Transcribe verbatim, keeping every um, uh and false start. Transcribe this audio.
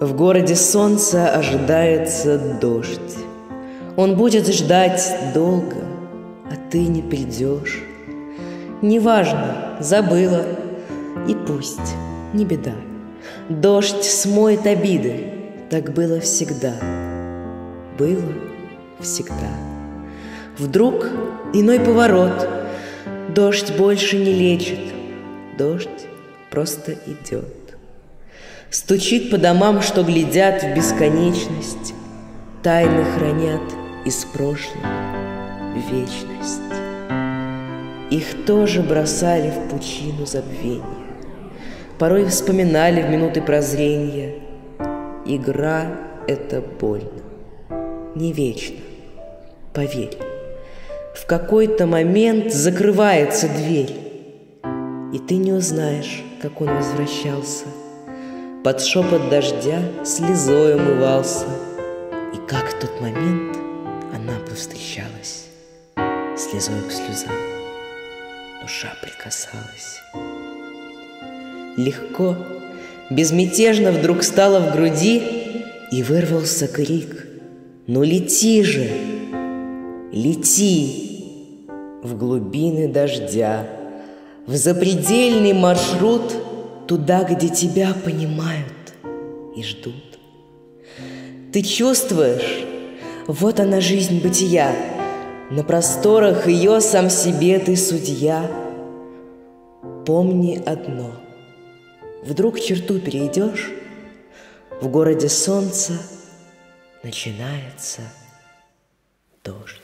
В городе солнца ожидается дождь. Он будет ждать долго, а ты не придешь. Неважно, забыла, и пусть, не беда. Дождь смоет обиды, так было всегда. Было всегда. Вдруг иной поворот. Дождь больше не лечит, дождь просто идет. Стучит по домам, что глядят в бесконечность, тайны хранят из прошлого в вечность. Их тоже бросали в пучину забвения, порой вспоминали в минуты прозрения. Игра — это больно, не вечно, поверь. В какой-то момент закрывается дверь, и ты не узнаешь, как он возвращался. Под шепот дождя слезой умывался, и как в тот момент она повстречалась. Слезой к слезам душа прикасалась. Легко, безмятежно вдруг стало в груди, и вырвался крик: «Ну лети же, лети в глубины дождя, в запредельный маршрут, туда, где тебя понимают и ждут». Ты чувствуешь, вот она жизнь бытия, на просторах ее сам себе ты судья. Помни одно: вдруг черту перейдешь, в городе солнца начинается дождь.